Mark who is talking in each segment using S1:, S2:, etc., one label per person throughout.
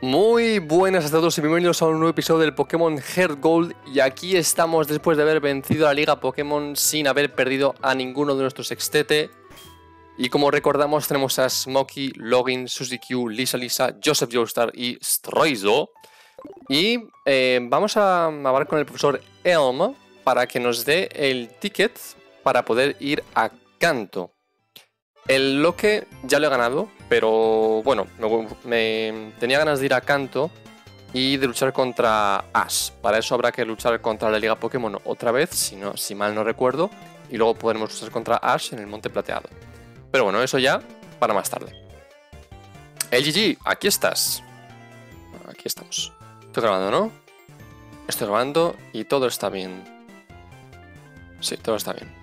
S1: Muy buenas a todos y bienvenidos a un nuevo episodio del Pokémon Heart Gold. Y aquí estamos después de haber vencido a la Liga Pokémon sin haber perdido a ninguno de nuestros Extete. Y como recordamos, tenemos a Smokey, Login, Suzy-Q, Lisa, Joseph Joestar y Stroizo. Y vamos a hablar con el profesor Elm para que nos dé el ticket para poder ir a Kanto. El Loque ya lo he ganado, pero bueno, me tenía ganas de ir a Kanto y de luchar contra Ash. Para eso habrá que luchar contra la Liga Pokémon otra vez, si mal no recuerdo, y luego podremos luchar contra Ash en el Monte Plateado. Pero bueno, eso ya para más tarde. LGG, aquí estás. Aquí estamos. Estoy grabando, ¿no? Estoy grabando y todo está bien. Sí, todo está bien.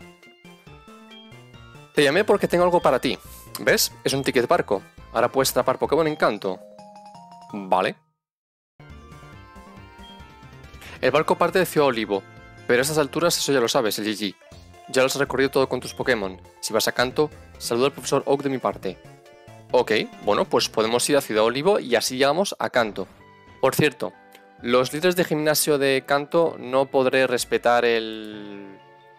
S1: Te llamé porque tengo algo para ti. ¿Ves? Es un ticket barco. Ahora puedes atrapar Pokémon en Kanto. Vale. El barco parte de Ciudad Olivo, pero a estas alturas eso ya lo sabes, el GG. Ya lo has recorrido todo con tus Pokémon. Si vas a Kanto, saluda al profesor Oak de mi parte. Ok, bueno, pues podemos ir a Ciudad Olivo y así llegamos a Kanto. Por cierto, los líderes de gimnasio de Kanto no podré respetar el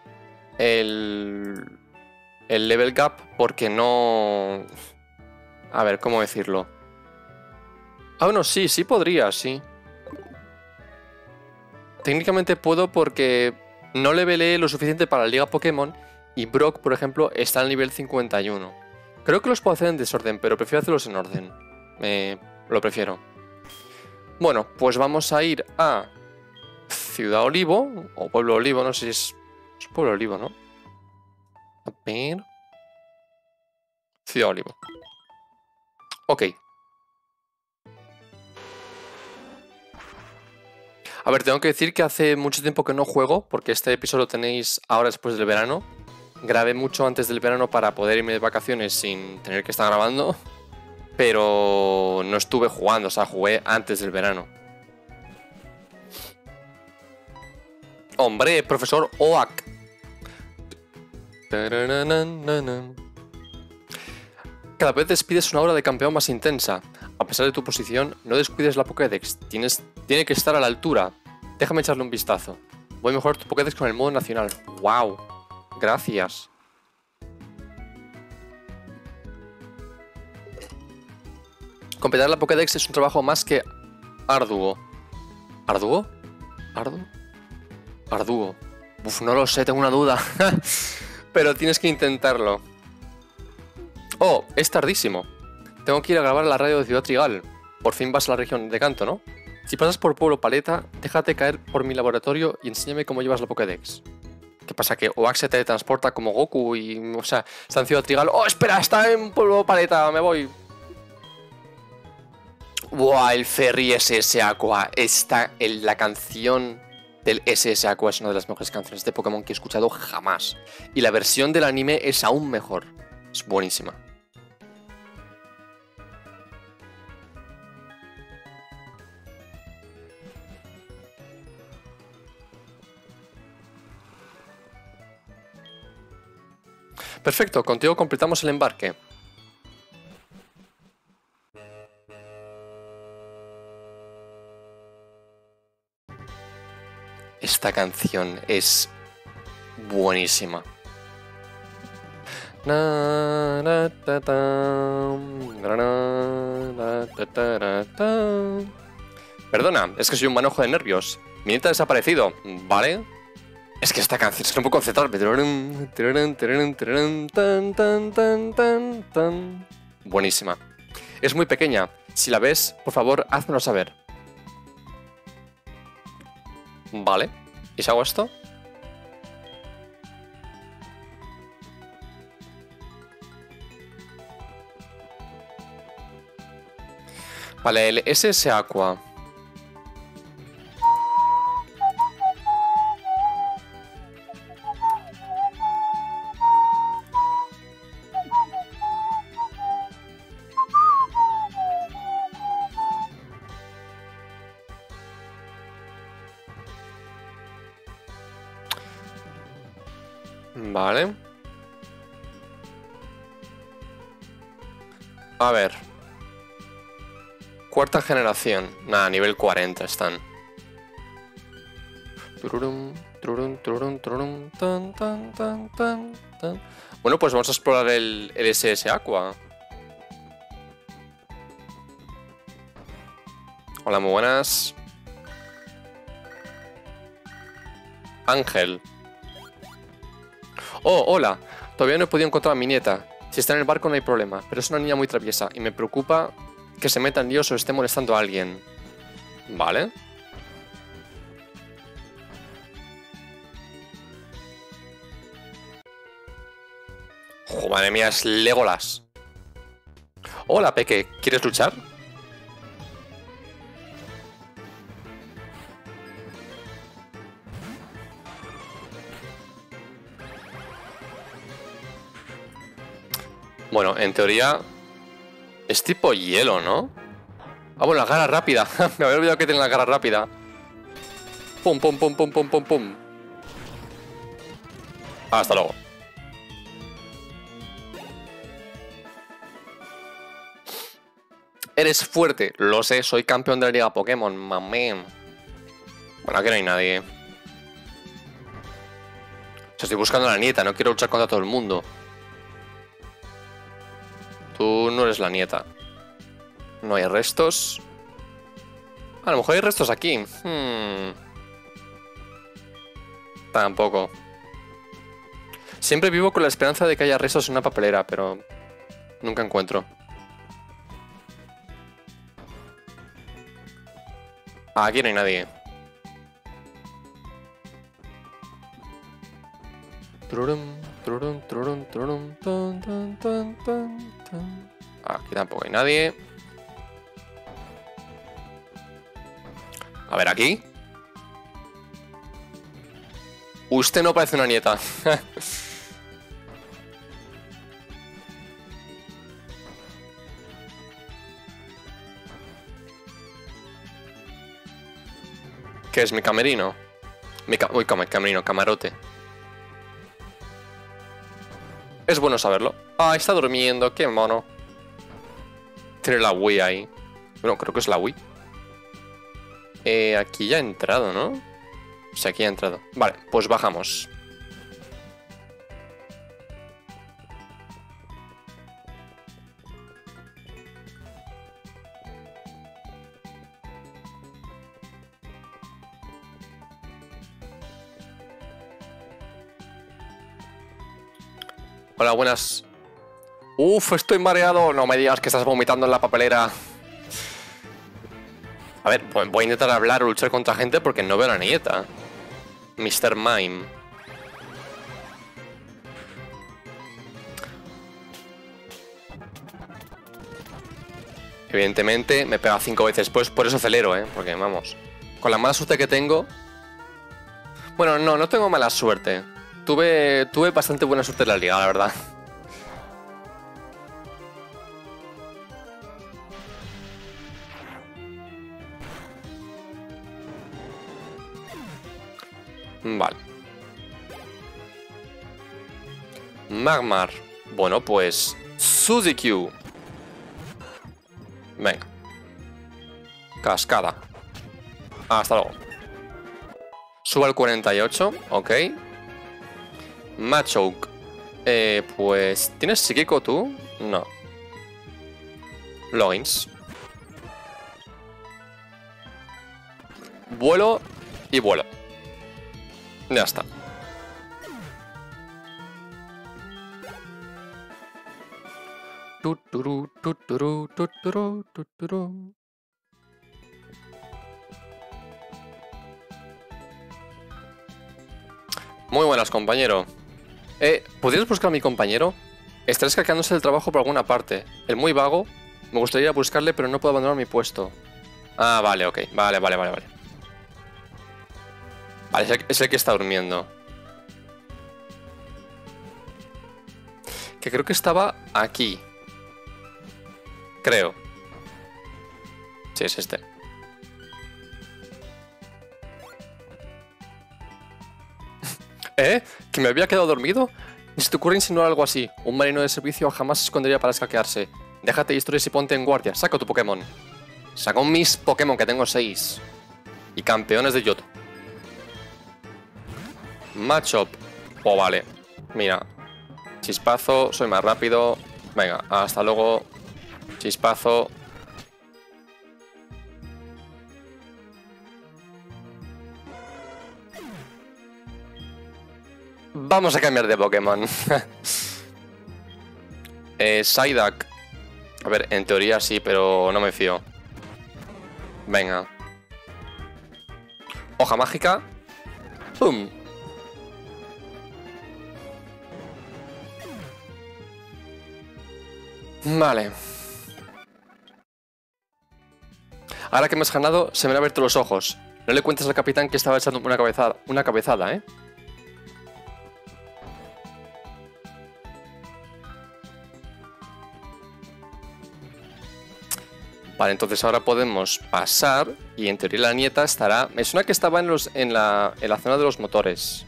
S1: level gap porque no... A ver, ¿cómo decirlo? Ah, bueno, sí podría, sí. Técnicamente puedo porque no levelé lo suficiente para la Liga Pokémon y Brock, por ejemplo, está al nivel 51. Creo que los puedo hacer en desorden, pero prefiero hacerlos en orden. Lo prefiero. Bueno, pues vamos a ir a Ciudad Olivo, o Pueblo Olivo, no sé si es Pueblo Olivo, ¿no? A ver... Ciudad Olivo. Ok. A ver, tengo que decir que hace mucho tiempo que no juego, porque este episodio lo tenéis ahora después del verano. Grabé mucho antes del verano para poder irme de vacaciones sin tener que estar grabando, pero no estuve jugando, o sea, jugué antes del verano. ¡Hombre, profesor Oak! Cada vez despides una aura de campeón más intensa. A pesar de tu posición, no descuides la Pokédex. Tiene que estar a la altura. Déjame echarle un vistazo. Voy a mejorar tu Pokédex con el modo nacional. ¡Wow! Gracias. Completar la Pokédex es un trabajo más que arduo. ¿Arduo? ¿Arduo? Arduo. Uf, no lo sé, tengo una duda. Pero tienes que intentarlo. Oh, es tardísimo. Tengo que ir a grabar a la radio de Ciudad Trigal. Por fin vas a la región de Kanto, ¿no? Si pasas por Pueblo Paleta, déjate caer por mi laboratorio y enséñame cómo llevas la Pokédex. ¿Qué pasa? ¿Que Oak se teletransporta como Goku y... o sea, está en Ciudad Trigal? ¡Oh, espera! Está en Pueblo Paleta, me voy. ¡Buah! El Ferry SS Aqua. La canción del SS Aqua es una de las mejores canciones de Pokémon que he escuchado jamás. Y la versión del anime es aún mejor. Es buenísima. Perfecto, contigo completamos el embarque. Esta canción es buenísima. Perdona, es que soy un manojo de nervios. Mi neta ha desaparecido, ¿vale? Es que esta canción es que no puedo concentrarme. Buenísima. Es muy pequeña. Si la ves, por favor, házmelo saber. Vale. ¿Y si hago esto? Vale, el SS Aqua. Vale. A ver. Cuarta generación. Nada, nivel 40 están. Tururum, tururum, tururum, tururum, tan, tan, tan, tan, tan. Bueno, pues vamos a explorar el SS Aqua. Hola, muy buenas. Ángel. Oh, hola. Todavía no he podido encontrar a mi nieta. Si está en el barco no hay problema, pero es una niña muy traviesa y me preocupa que se meta en líos o esté molestando a alguien. Vale. Oh, madre mía, es Legolas. Hola, Peque. ¿Quieres luchar? Bueno, en teoría es tipo hielo, ¿no? Ah, bueno, la garra rápida. Me había olvidado que tiene la garra rápida. Pum, pum, pum, pum, pum, pum, pum. Hasta luego. Eres fuerte. Lo sé, soy campeón de la Liga Pokémon, mamén. Bueno, aquí no hay nadie. O sea, estoy buscando a la nieta, no quiero luchar contra todo el mundo. Tú no eres la nieta. No hay restos. A lo mejor hay restos aquí. Tampoco. Siempre vivo con la esperanza de que haya restos en una papelera, pero nunca encuentro. Aquí no hay nadie. Aquí tampoco hay nadie. A ver, aquí. Usted no parece una nieta. ¿Qué es mi camerino? Uy, camerino, camarote. Es bueno saberlo. Ah, está durmiendo, qué mono. Tiene la Wii ahí. Bueno, creo que es la Wii. Aquí ya ha entrado, ¿no? Sí, aquí ya ha entrado. Vale, pues bajamos. Hola, buenas. Uf, estoy mareado. No me digas que estás vomitando en la papelera. A ver, voy a intentar hablar o luchar contra gente porque no veo a la nieta. Mr. Mime. Evidentemente me pega 5 veces. Pues por eso acelero, porque vamos. Con la mala suerte que tengo. Bueno, no tengo mala suerte. Tuve bastante buena suerte en la liga, la verdad. Vale. Magmar. Bueno, pues Suzy-Q. Venga. Cascada. Hasta luego. Suba al 48, ok. Machoke. Pues... ¿Tienes psíquico tú? No. Logins. Vuelo y vuelo. Ya está. Muy buenas, compañero. ¿Podrías buscar a mi compañero? Está escaqueándose del trabajo por alguna parte. El muy vago. Me gustaría ir a buscarle, pero no puedo abandonar mi puesto. Ah, vale, ok. Vale. Vale, es el que está durmiendo. Que creo que estaba aquí. Creo. Sí, es este. ¿Que me había quedado dormido? Ni se te ocurre insinuar algo así. Un marino de servicio jamás se escondería para escaquearse. Déjate de historias y ponte en guardia. Saca tu Pokémon. Sacó mis Pokémon, que tengo 6. Y campeones de Yoto. Matchup. Oh, vale. Mira. Chispazo, soy más rápido. Venga, hasta luego. Chispazo. Vamos a cambiar de Pokémon. Psyduck. A ver, en teoría sí, pero no me fío. Venga. Hoja mágica. ¡Pum! Vale. Ahora que me has ganado, se me han abierto los ojos. No le cuentes al capitán que estaba echando una cabezada, ¿eh? Vale, entonces ahora podemos pasar y en teoría la nieta estará... Me suena que estaba en la zona de los motores.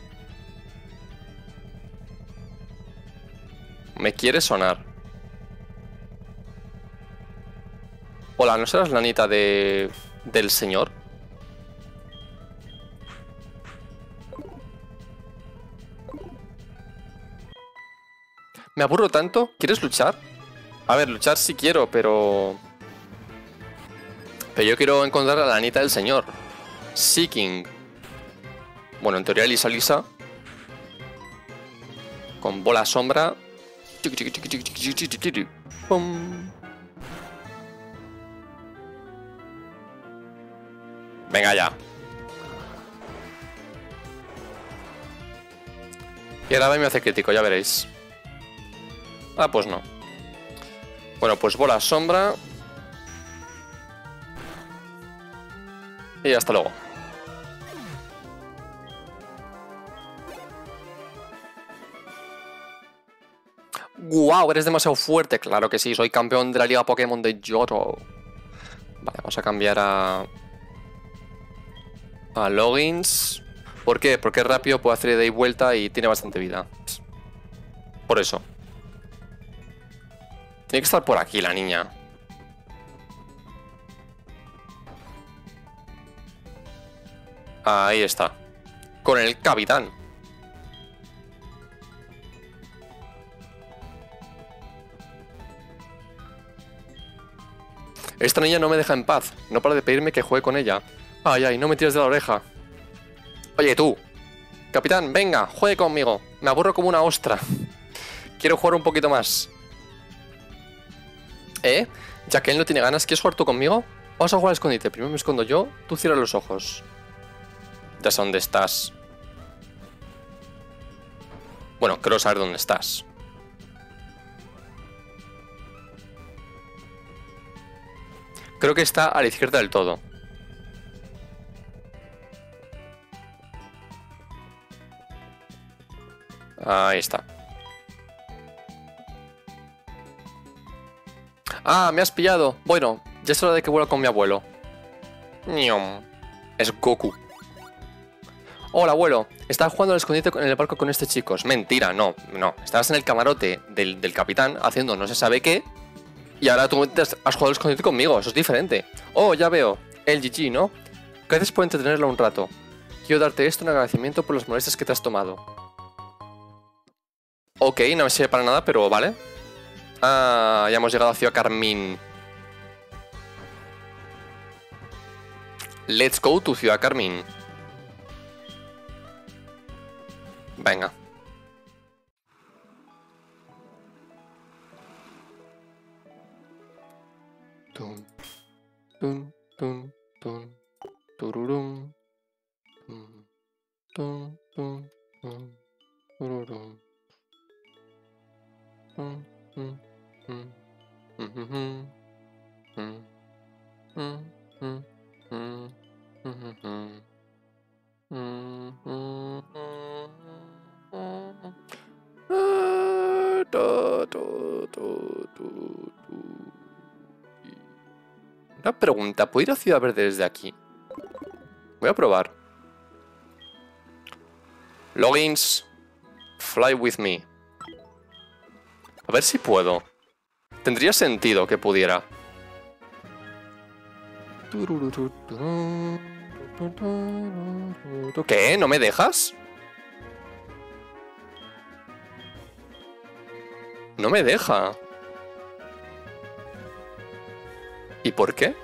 S1: Me quiere sonar. Hola, ¿no serás la nieta del señor? Me aburro tanto. ¿Quieres luchar? A ver, luchar sí quiero, pero yo quiero encontrar a la nieta del señor. Seeking. Bueno, en teoría Lisa. Con bola sombra. Pum. Venga ya. Y ahora me hace crítico, ya veréis. Ah, pues no. Bueno, pues bola sombra. Y hasta luego. ¡Guau! Eres demasiado fuerte. Claro que sí, soy campeón de la Liga Pokémon de Johto. Vale, vamos a cambiar a Logins. ¿Por qué? Porque es rápido, puede hacer ida y vuelta y tiene bastante vida. Por eso. Tiene que estar por aquí la niña. Ahí está. Con el capitán. Esta niña no me deja en paz. No para de pedirme que juegue con ella. Ay, ay, no me tires de la oreja. Oye, tú. Capitán, venga, juegue conmigo. Me aburro como una ostra. Quiero jugar un poquito más. Ya que él no tiene ganas, ¿quieres jugar tú conmigo? Vamos a jugar al escondite. Primero me escondo yo, tú cierras los ojos. Ya sé dónde estás. Bueno, creo saber dónde estás. Creo que está a la izquierda del todo. Ahí está. ¡Ah, me has pillado! Bueno, ya es hora de que vuelva con mi abuelo. ¡Niom! Es Goku. Hola, abuelo. Estaba jugando al escondite en el barco con este chico. Es mentira, no. Estabas en el camarote del capitán haciendo no se sabe qué. Y ahora tú has jugado al escondite conmigo. Eso es diferente. Oh, ya veo. El GG, ¿no? Gracias por entretenerlo un rato. Quiero darte esto en agradecimiento por las molestias que te has tomado. Ok, no me sirve para nada, pero vale. Ah, ya hemos llegado a Ciudad Carmín. Let's go to Ciudad Carmín. Venga. Tum, tum, tum, tum, tururum. Tum, tum, tum, tum, tururum. Tum, tum, tum, tum, Una pregunta, ¿puedo ir a Ciudad Verde desde aquí? Voy a probar. Logins, fly with me. A ver si puedo. Tendría sentido que pudiera. ¿Qué? ¿No me dejas? No me deja. ¿Y por qué?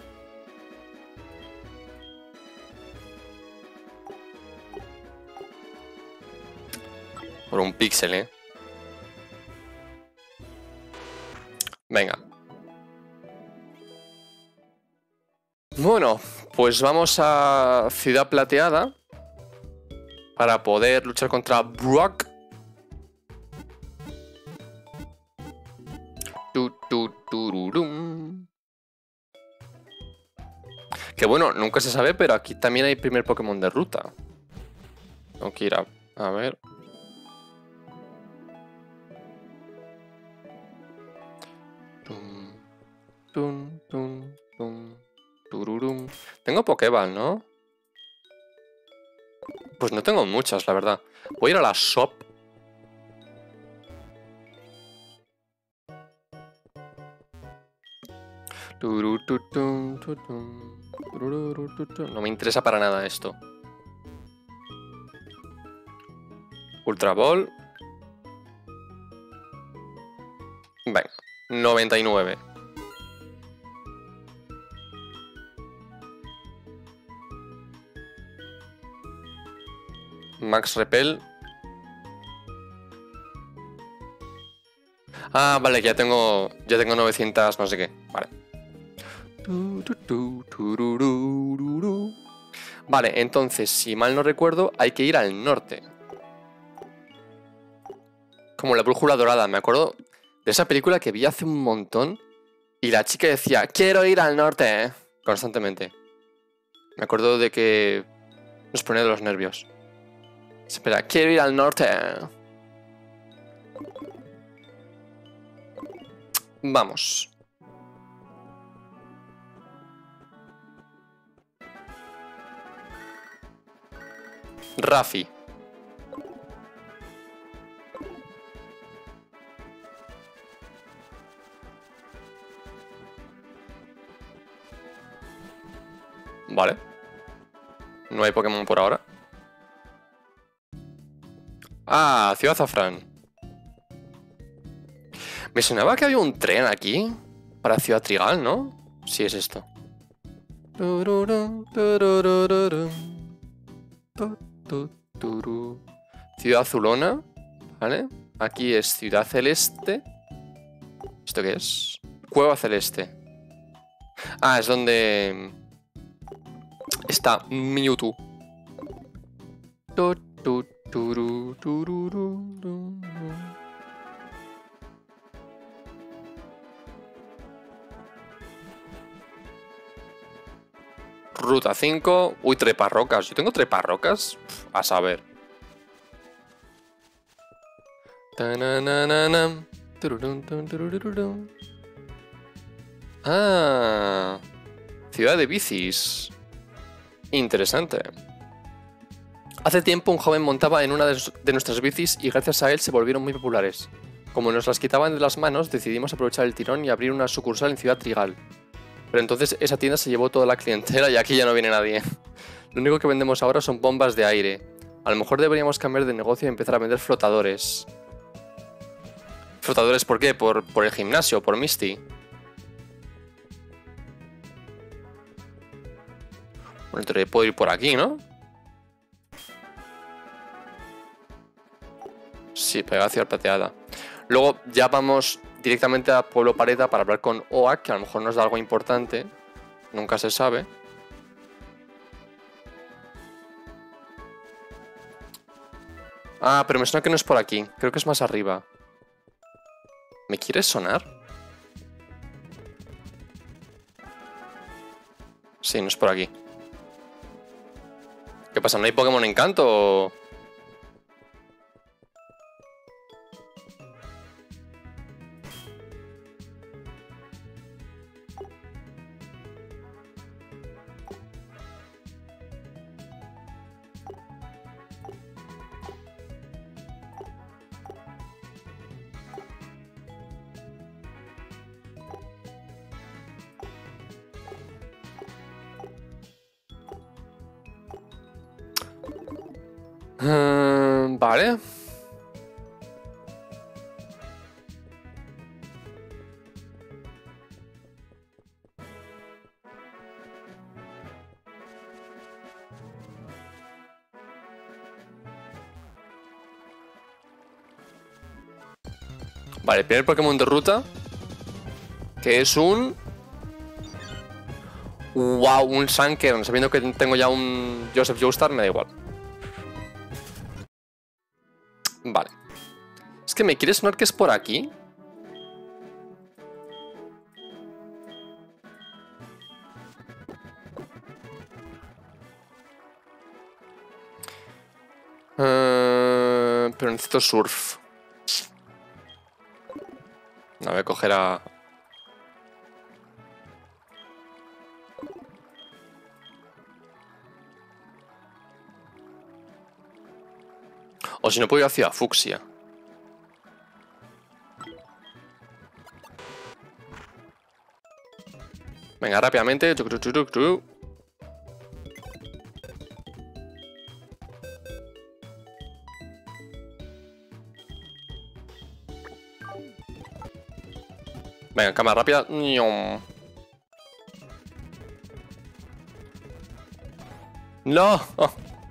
S1: Por un píxel, ¿eh? Venga. Bueno, pues vamos a Ciudad Plateada para poder luchar contra Brock. Que bueno, nunca se sabe, pero aquí también hay primer Pokémon de ruta. Tengo que ir a ver. Tengo Pokéball, ¿no? Pues no tengo muchas, la verdad. Voy a ir a la shop. No me interesa para nada esto. Ultra Ball. Venga, 99. Max Repel. Ah, vale, ya tengo 900 no sé qué. Vale. Vale, entonces, si mal no recuerdo, hay que ir al norte. Como la brújula dorada, me acuerdo de esa película que vi hace un montón y la chica decía, quiero ir al norte, constantemente. Me acuerdo de que nos ponía de los nervios. Espera, quiero ir al norte. Vamos. Rafi. Vale. No hay Pokémon por ahora. Ah, Ciudad Azafrán. Me sonaba que había un tren aquí para Ciudad Trigal, ¿no? Sí, es esto. Ciudad Azulona, ¿vale? Aquí es Ciudad Celeste. ¿Esto qué es? Cueva Celeste. Ah, es donde está Mewtwo. Ruta 5. Uy, treparrocas. Yo tengo treparrocas. A saber. Ah. Ciudad de bicis. Interesante. Hace tiempo un joven montaba en una de nuestras bicis y gracias a él se volvieron muy populares. Como nos las quitaban de las manos, decidimos aprovechar el tirón y abrir una sucursal en Ciudad Trigal. Pero entonces esa tienda se llevó toda la clientela y aquí ya no viene nadie. Lo único que vendemos ahora son bombas de aire. A lo mejor deberíamos cambiar de negocio y empezar a vender flotadores. ¿Flotadores por qué? ¿Por el gimnasio? ¿Por Misty? Bueno, entonces puedo ir por aquí, ¿no? Sí, pega hacia la plateada. Luego ya vamos directamente a Pueblo Pareta para hablar con Oak, que a lo mejor nos da algo importante. Nunca se sabe. Ah, pero me suena que no es por aquí. Creo que es más arriba. ¿Me quieres sonar? Sí, no es por aquí. ¿Qué pasa? ¿No hay Pokémon Encanto o...? Vale. Vale, el primer Pokémon de ruta, que es un... ¡Wow! Un Sankern. Sabiendo que tengo ya un Joseph Joestar, me da igual. Vale. Es que me quiere sonar que es por aquí. Pero necesito surf. No, voy a coger a... O si no, puedo ir hacia Fucsia. Venga, rápidamente. Venga, cámara rápida. ¡No! Oh.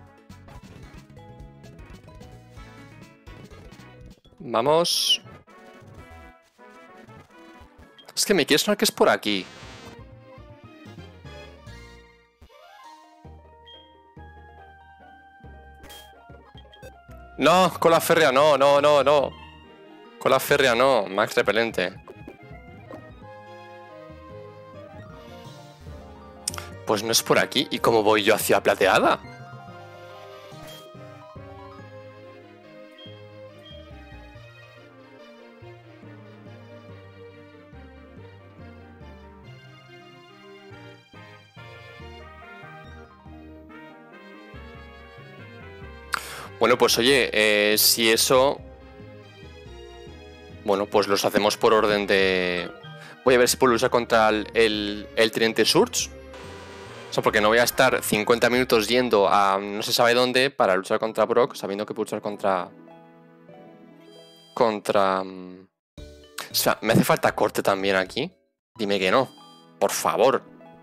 S1: Vamos. Es que me quiere sonar que es por aquí. No, con la férrea no, no, no, no. Con la férrea no, Max repelente. Pues no es por aquí. ¿Y cómo voy yo hacia Plateada? Bueno, pues oye, si eso... Bueno, pues los hacemos por orden de... Voy a ver si puedo luchar contra el Teniente Surge. O sea, porque no voy a estar 50 minutos yendo a no se sabe dónde para luchar contra Brock, sabiendo que puedo luchar contra... O sea, ¿me hace falta corte también aquí? Dime que no. Por favor.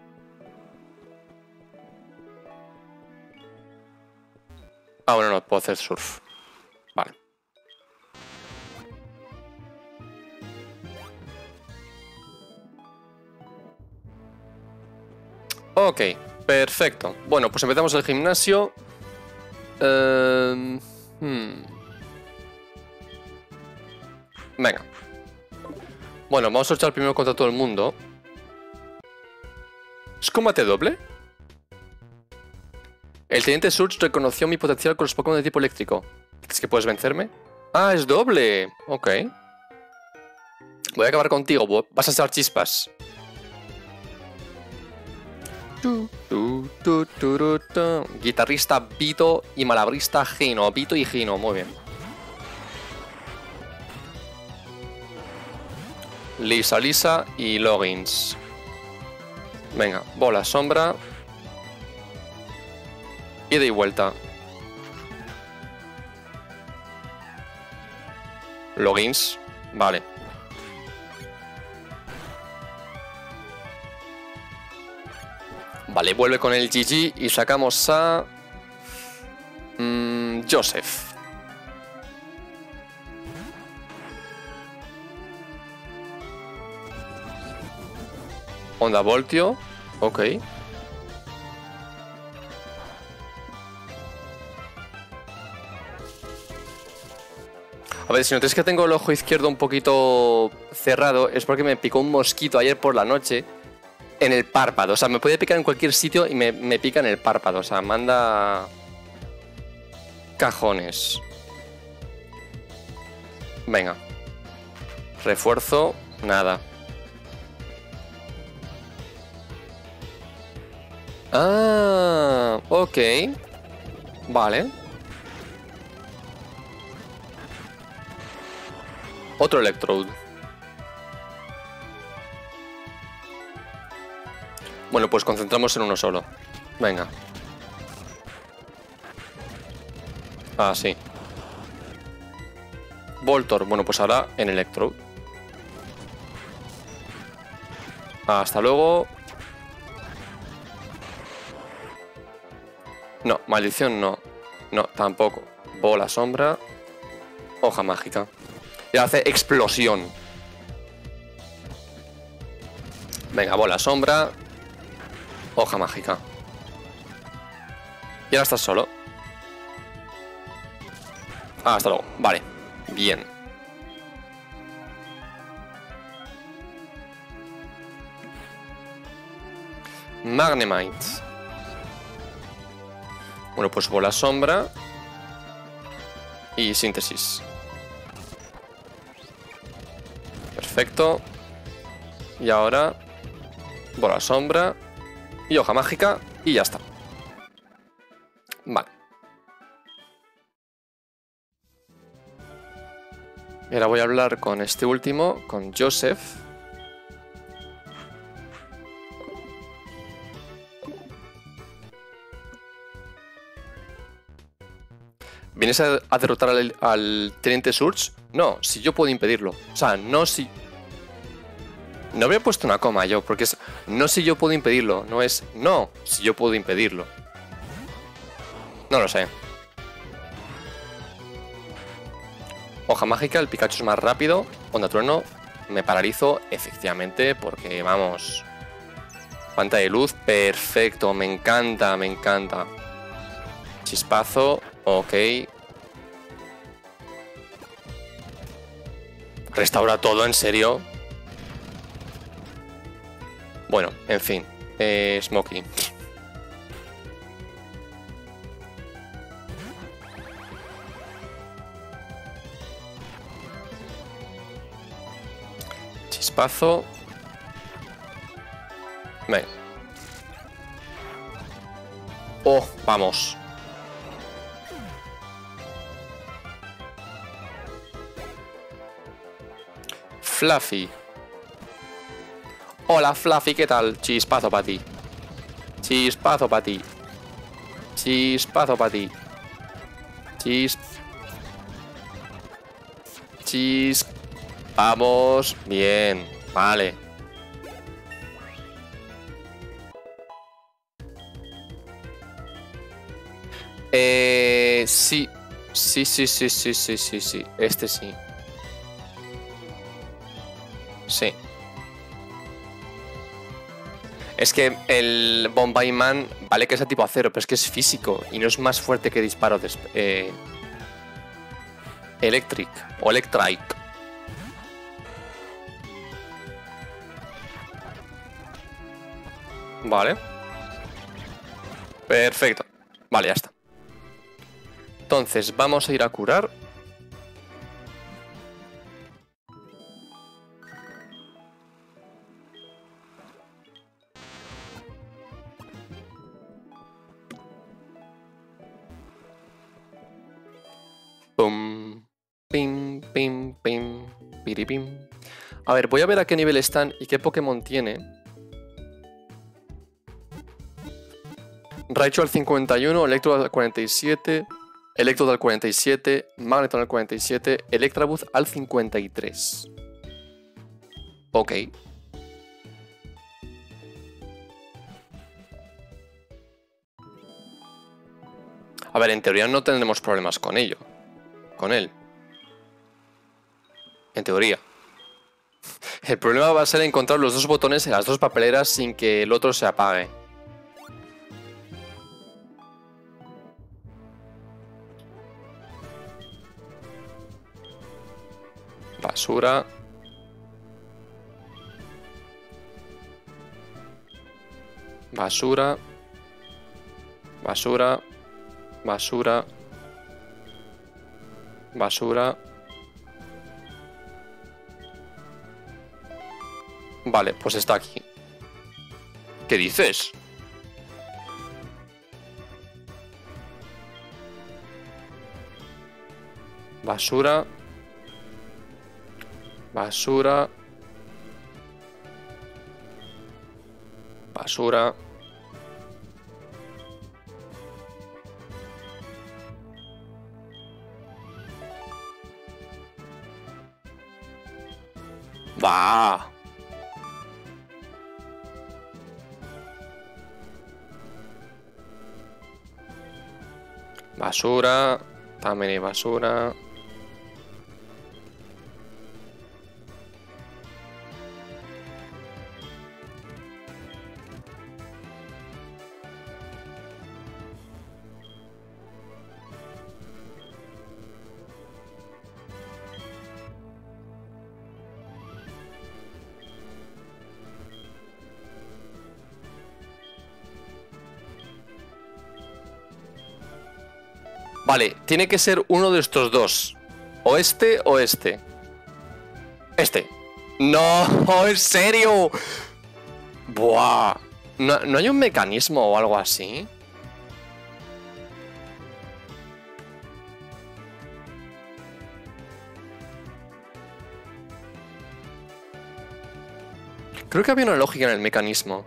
S1: Ah, bueno, no, puedo hacer surf. Vale. Ok, perfecto. Bueno, pues empezamos el gimnasio. Venga. Bueno, vamos a luchar primero contra todo el mundo. ¿Es combate doble? El Teniente Surge reconoció mi potencial con los Pokémon de tipo eléctrico. ¿Es que puedes vencerme? Ah, es doble. Ok. Voy a acabar contigo. Vas a echar chispas. Guitarrista Vito y malabrista Gino. Vito y Gino, muy bien. Lisa y Loggins. Venga, bola, sombra. Ida y vuelta. Loggins, vale. Vale, vuelve con el GG y sacamos a... Joseph. Onda Voltio, ok. A ver, si notáis que tengo el ojo izquierdo un poquito cerrado, es porque me picó un mosquito ayer por la noche en el párpado. O sea, me puede picar en cualquier sitio y me pica en el párpado. O sea, manda cajones. Venga. Refuerzo, nada. Ah, ok. Vale. Otro Electrode. Bueno, pues concentramos en uno solo. Venga. Ah, sí. Voltor. Bueno, pues ahora en Electro. Hasta luego. No, maldición no. No, tampoco. Bola sombra. Hoja mágica. Y hace explosión. Venga, bola sombra. Hoja mágica. Y ahora estás solo. Ah, hasta luego. Vale. Bien. Magnemite. Bueno, pues bola sombra. Y síntesis. Perfecto. Y ahora bola sombra y hoja mágica y ya está. Vale. Y ahora voy a hablar con este último, con Joseph. ¿Vienes a derrotar al Teniente Surge? No, si yo puedo impedirlo. O sea, no si... No habría puesto una coma yo, porque es no si yo puedo impedirlo, no es no si yo puedo impedirlo. No lo sé. Hoja mágica, el Pikachu es más rápido. Onda trueno, me paralizo, efectivamente, porque vamos. Pantalla de luz, perfecto, me encanta, me encanta. Chispazo, ok. Restaura todo, en serio. Bueno, en fin. Smokey. Chispazo. Venga. Oh, vamos. Fluffy. Hola, Fluffy, ¿qué tal? Chispazo para ti. Chispazo para ti. Chispazo para ti. Vamos. Bien. Vale. Sí. Sí. Este sí. Sí. Es que el Bombay Man vale que sea tipo acero, pero es que es físico y no es más fuerte que disparo Electric o Electric. Vale. Perfecto. Vale, ya está. Entonces vamos a ir a curar. Pum, pim, pim, pim, piripim. A ver, voy a ver a qué nivel están y qué Pokémon tiene. Raichu al 51, Electro al 47, Electrode al 47, Magneton al 47, Electabuzz al 53. Ok. A ver, en teoría no tendremos problemas con ello. Con él. En teoría. El problema va a ser encontrar los dos botones en las dos papeleras sin que el otro se apague. Basura. Basura. Basura. Basura. Basura. Vale, pues está aquí. ¿Qué dices? Basura. Basura. Basura. Va. Basura. También hay basura. Vale, tiene que ser uno de estos dos. O este o este. Este. No, en serio. Buah. ¿No hay un mecanismo o algo así? Creo que había una lógica en el mecanismo.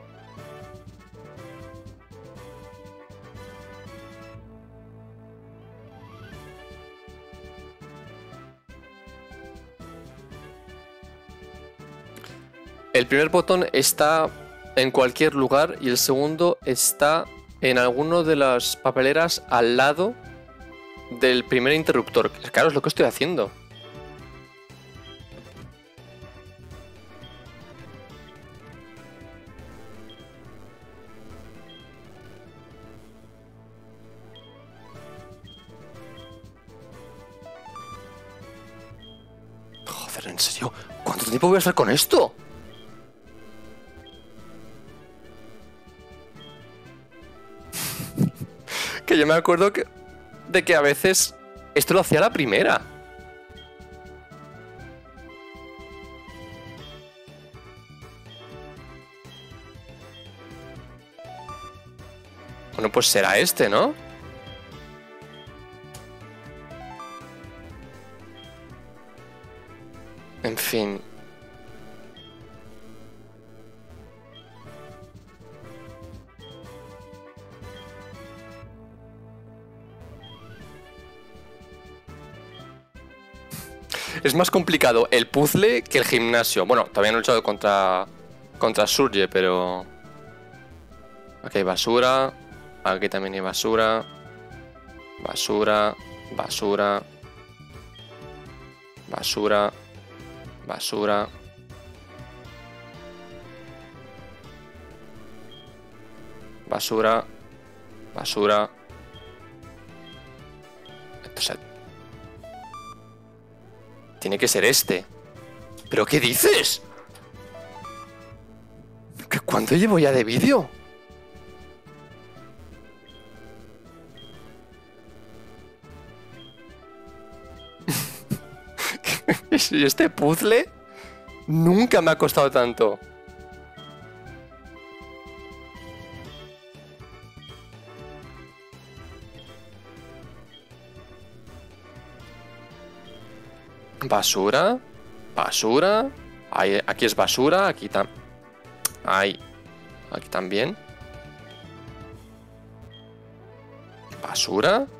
S1: El primer botón está en cualquier lugar y el segundo está en alguno de las papeleras al lado del primer interruptor. Claro, es lo que estoy haciendo. Joder, ¿en serio? ¿Cuánto tiempo voy a estar con esto? Que yo me acuerdo de que a veces esto lo hacía la primera. Bueno, pues será este, ¿no? En fin. Es más complicado el puzzle que el gimnasio. Bueno, todavía no he luchado contra Surge, pero... Aquí hay basura. Aquí también hay basura. Basura. Basura. Basura. Basura. Basura. Basura. Entonces, tiene que ser este. ¿Pero qué dices? ¿Cuánto llevo ya de vídeo? Y este puzzle nunca me ha costado tanto. Basura. Basura. Aquí es basura. Aquí también. Aquí también. Basura.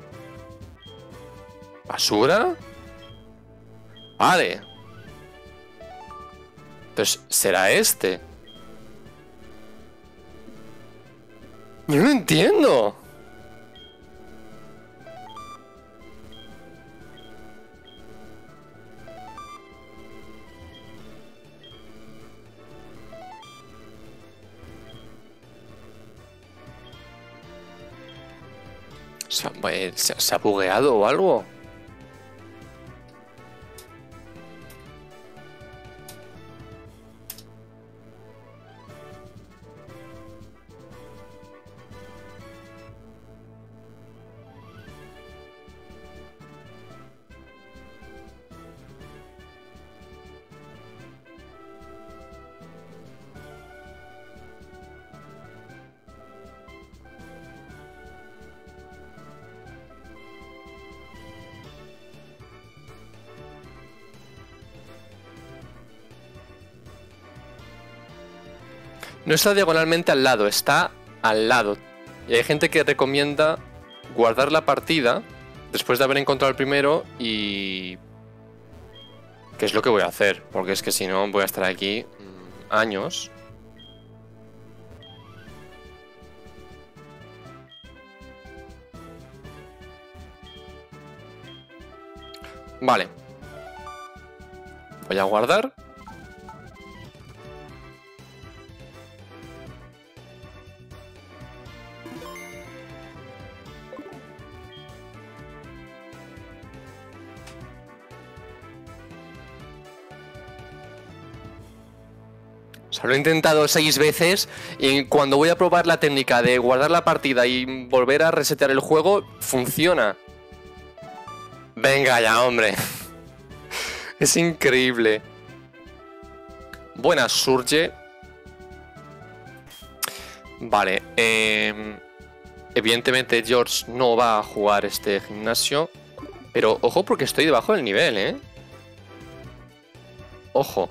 S1: Basura. Vale. Entonces, ¿será este? Yo no entiendo. ¿Se ha bugueado o algo? No está diagonalmente al lado, está al lado. Y hay gente que recomienda guardar la partida después de haber encontrado el primero y Que es lo que voy a hacer, porque es que si no voy a estar aquí años. Vale. Voy a guardar. O sea, lo he intentado 6 veces y cuando voy a probar la técnica de guardar la partida y volver a resetear el juego, funciona. Venga ya, hombre. Es increíble. Buena Surge. Vale. Evidentemente George no va a jugar este gimnasio. Pero ojo porque estoy debajo del nivel, ¿eh? Ojo.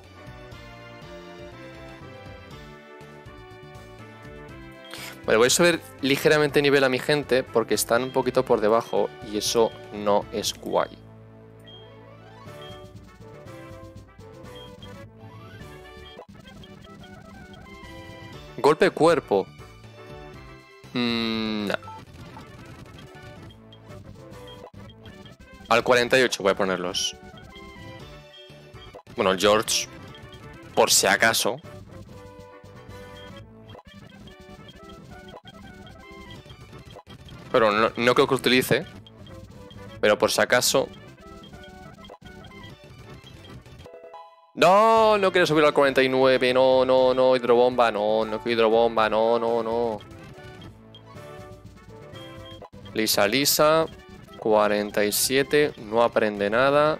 S1: Bueno, voy a subir ligeramente nivel a mi gente porque están un poquito por debajo y eso no es guay. Golpe cuerpo. No. Al 48 voy a ponerlos. Bueno, George, por si acaso. Pero no creo que utilice. Pero por si acaso. No, no quiero subir al 49. No, hidrobomba. No quiero hidrobomba. No. Lisa. 47. No aprende nada.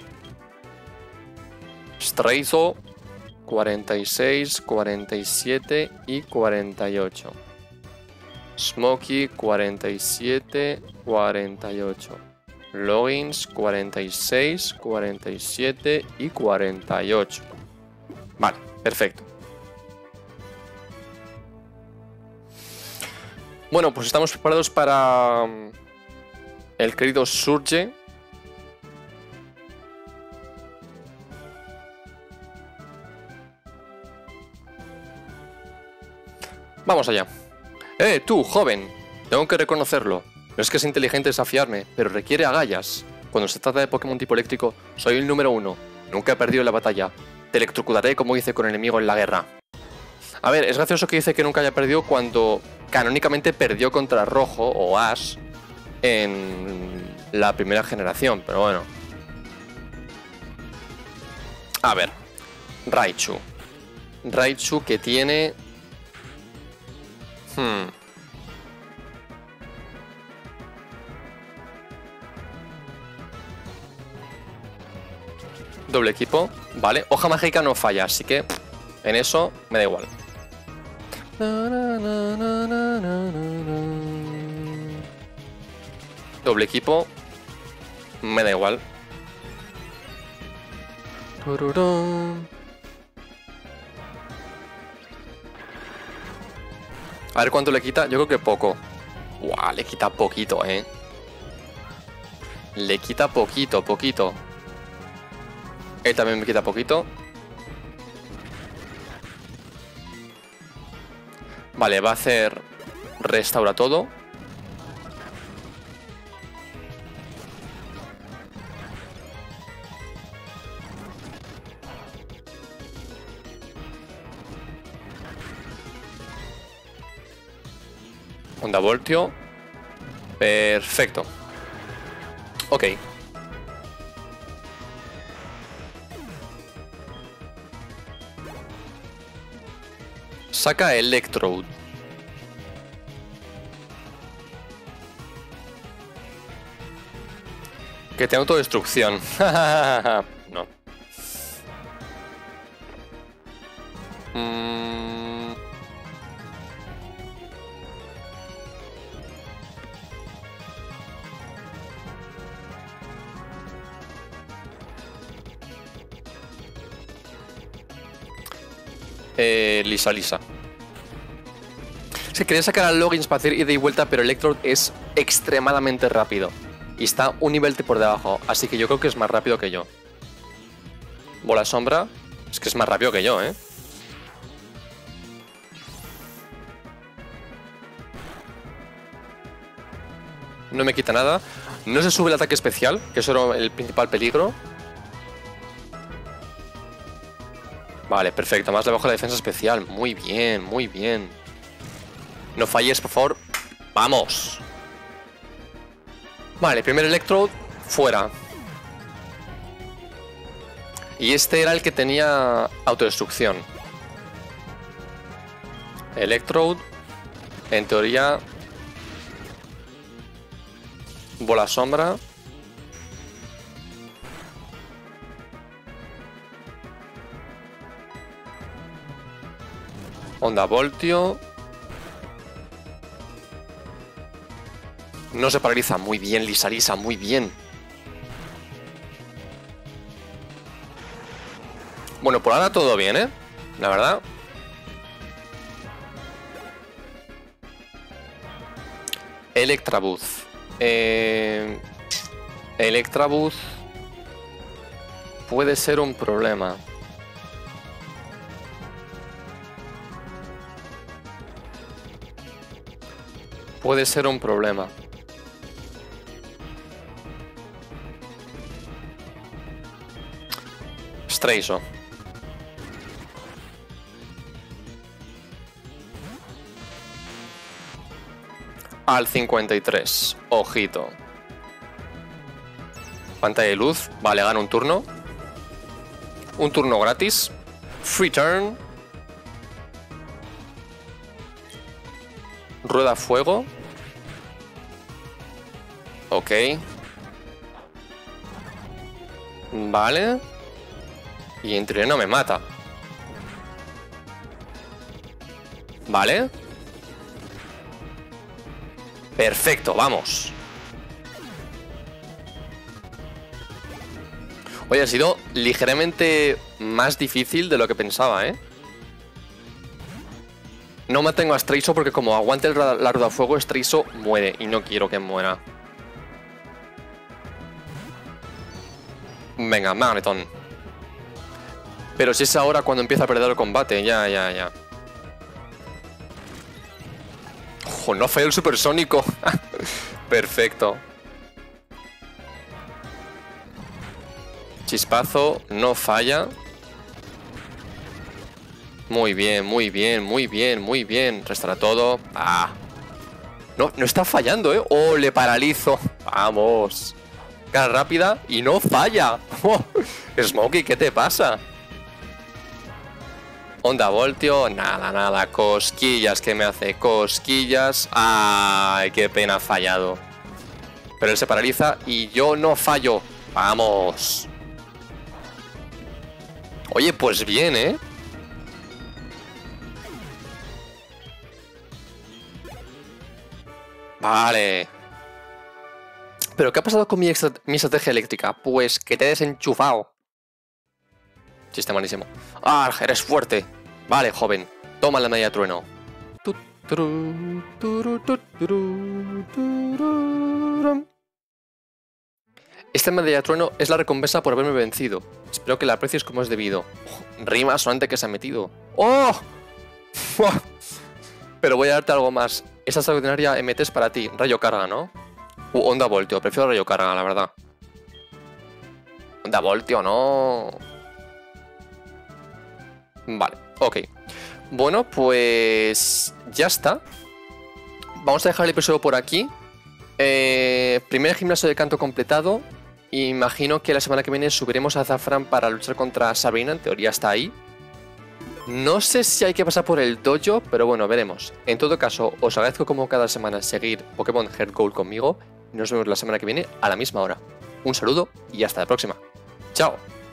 S1: Straizo. 46, 47 y 48. Smokey, 47, 48. Logins, 46, 47 y 48. Vale, perfecto. Bueno, pues estamos preparados para el querido Surge. Vamos allá. Tú, joven. Tengo que reconocerlo. No es que sea inteligente desafiarme, pero requiere agallas. Cuando se trata de Pokémon tipo eléctrico, soy el número 1. Nunca he perdido la batalla. Te electrocutaré como hice con el enemigo en la guerra. A ver, es gracioso que dice que nunca haya perdido cuando canónicamente perdió contra Rojo o Ash en la primera generación, pero bueno. A ver. Raichu. Raichu que tiene... Doble equipo, vale. Hoja mágica no falla, así que en eso me da igual. Doble equipo, me da igual. A ver cuánto le quita, yo creo que poco. Guau, le quita poquito, Le quita poquito. Él también me quita poquito. Vale, va a hacer... Restaura todo. Onda voltio. Perfecto. Ok. Saca Electrode. Que tenga autodestrucción. No. Lisa. Se quería sacar al Logins para hacer ida y vuelta, pero Electrode es extremadamente rápido. Y está un nivel por debajo, así que yo creo que es más rápido que yo. Bola sombra. Es que es más rápido que yo, ¿eh? No me quita nada. No se sube el ataque especial, que eso era el principal peligro. Vale, perfecto. Más le bajo la defensa especial. Muy bien, muy bien. No falles, por favor. ¡Vamos! Vale, primer Electrode fuera. Y este era el que tenía autodestrucción. Electrode. En teoría... Bola sombra. Onda voltio. No se paraliza. Muy bien, Lisa, muy bien. Bueno, por ahora todo bien, ¿eh? La verdad. Electabuzz. Electabuzz puede ser un problema. Puede ser un problema. Straiso. Al 53. Ojito. Pantalla de luz. Vale, gano un turno. Un turno gratis. Free turn. Rueda fuego. Ok. Vale. Y entre no me mata. Vale. Perfecto, vamos. Oye, ha sido ligeramente más difícil de lo que pensaba, ¿eh? No mantengo a Straiso porque como aguante la rueda fuego, Straiso muere y no quiero que muera. Venga, Magneton. Pero si es ahora cuando empieza a perder el combate, ya. ¡Ojo, no falló el supersónico! Perfecto. Chispazo, no falla. Muy bien. Restará todo. ¡Ah! No está fallando, ¿eh? ¡Oh, le paralizo! ¡Vamos! Cara rápida y no falla. ¡Oh! Smokey, ¿qué te pasa? Onda voltio, nada, cosquillas que me hace, cosquillas. Ay, qué pena, ha fallado. Pero él se paraliza y yo no fallo. Vamos. Oye, pues bien, ¿eh? Vale. ¿Pero qué ha pasado con mi estrategia eléctrica? Pues que te he desenchufado. Chiste malísimo. ¡Ah, eres fuerte! Vale, joven. Toma la medalla de trueno. Esta medalla de trueno es la recompensa por haberme vencido. Espero que la aprecies como es debido. Oh, rima sonante que se ha metido. ¡Oh! Pero voy a darte algo más. Esa extraordinaria MT es para ti. Rayo carga, ¿no? Onda voltio. Prefiero rayo carga, la verdad. Onda voltio, no. Vale, ok. Bueno, pues ya está. Vamos a dejar el episodio por aquí. Primer gimnasio de canto completado. Imagino que la semana que viene subiremos a Zafran para luchar contra Sabrina. En teoría está ahí. No sé si hay que pasar por el dojo, pero bueno, veremos. En todo caso, os agradezco como cada semana seguir Pokémon Heart Gold conmigo. Nos vemos la semana que viene a la misma hora. Un saludo y hasta la próxima. ¡Chao!